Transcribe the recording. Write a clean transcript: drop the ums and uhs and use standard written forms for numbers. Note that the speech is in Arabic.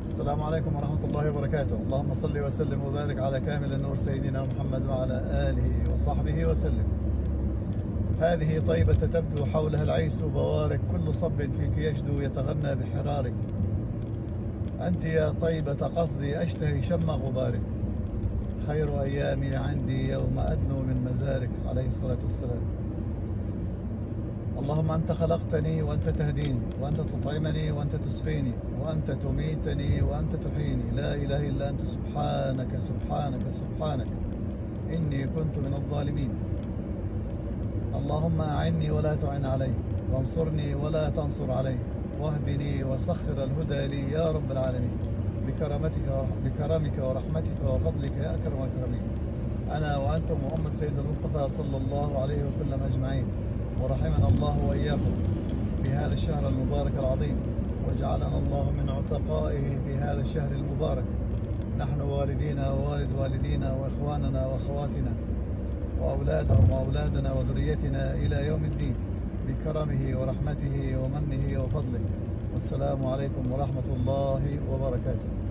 السلام عليكم ورحمة الله وبركاته. اللهم صل وسلم وبارك على كامل النور سيدنا محمد وعلى آله وصحبه وسلم. هذه طيبة تبدو حولها العيس بوارك، كل صب فيك يجدو يتغنى بحرارك. أنت يا طيبة قصدي أشتهي شم غبارك، خير أيامي عندي يوم أدنو من مزارك عليه الصلاة والسلام. اللهم أنت خلقتني وأنت تهديني، وأنت تطعمني وأنت تسقيني، وأنت تميتني وأنت تحييني، لا إله إلا أنت، سبحانك سبحانك سبحانك إني كنت من الظالمين. اللهم أعني ولا تعن علي، وانصرني ولا تنصر علي، واهدني وسخر الهدى لي يا رب العالمين، بكرمك ورحمتك وفضلك يا أكرم الأكرمين. أنا وأنتم محمد سيد المصطفى صلى الله عليه وسلم أجمعين، ورحمنا الله وإياكم في هذا الشهر المبارك العظيم، وجعلنا الله من عتقائه في هذا الشهر المبارك، نحن والدينا ووالد والدينا وإخواننا وأخواتنا وأولادهم وأولادنا وذريتنا إلى يوم الدين، بكرمه ورحمته ومنه وفضله. والسلام عليكم ورحمة الله وبركاته.